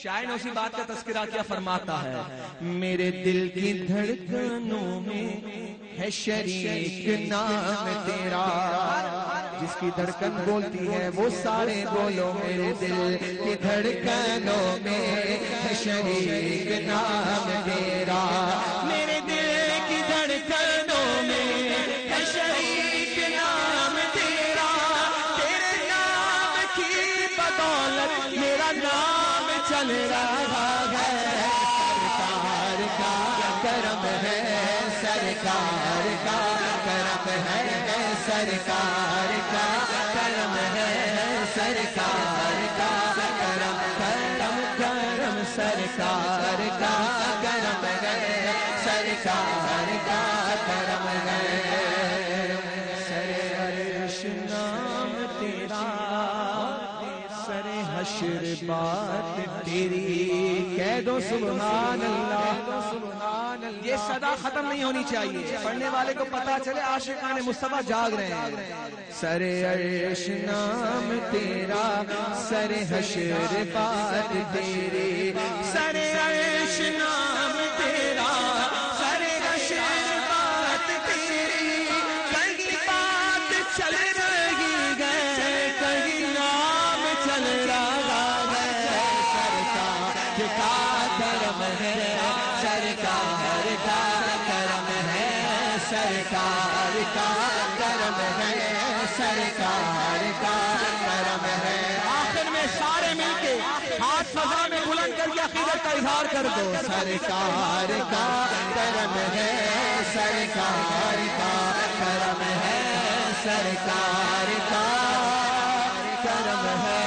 شاعر نے اسی بات کا تذکرہ کیا، فرماتا ہے میرے دل کی دھڑکنوں میں ہے شریک نام تیرا، جس کی دھڑکن بولتی ہے وہ سارے بولو، میرے دل کی دھڑکنوں میں ہے شریک نام تیرا، میرے دل کی دھڑکنوں میں ہے شریک نام تیرا، تیرے نام کی بدولت میرا نام چل رہا ہے، سرکار کا کرم ہے، سرکار کا کرم ہے، سرکار کا کرم ہے، سرکار کا کرم، کرم کرم سرکار کا کرم ہے، سرکار کا کرم ہے، سر عرش نام تیرا، سر حشر بات تیری، کہہ دو سبحان اللہ، سبحان اللہ۔ یہ صدا ختم نہیں ہونی چاہیے، پڑھنے والے کو پتا چلے عاشقان مصطفیٰ جاگ رہے ہیں، سر عرش نام تیرا، سر حشر بات تیری، سر عرش نام تیرا، سر حشر بات تیری، کہیں بات چل رہی ہے، کہیں نام چل رہا ہے، سرکار کا کرم ہے، سرکار کا کرم ہے، سرکار کا کرم ہے، سرکار کا کرم ہے۔ آخر میں سارے مل کے ہاتھ فضا میں بلند کر کے عقیدت کا اظہار کر دو، سرکار کا کرم ہے، سرکار کا کرم ہے، سرکار کا کرم ہے،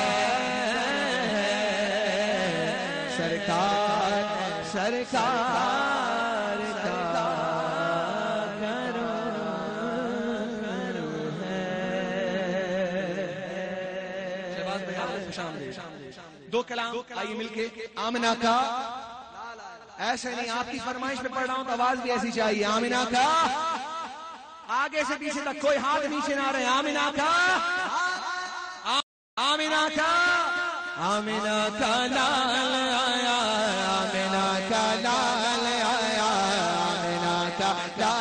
سرکار سرکار کا دو کلام آئیے مل کے، آمنہ کا، ایسے نہیں آپ کی فرمائش پہ پڑھ رہا ہوں تو آواز بھی ایسی چاہیے، آمنہ کا، آگے سے پیچھے تک کوئی ہاتھ نیچے نہ رہے، آمنہ کا، آمنہ کا، آمنہ کا لال آیا، آمنہ کا لال آیا، آمنہ کا لال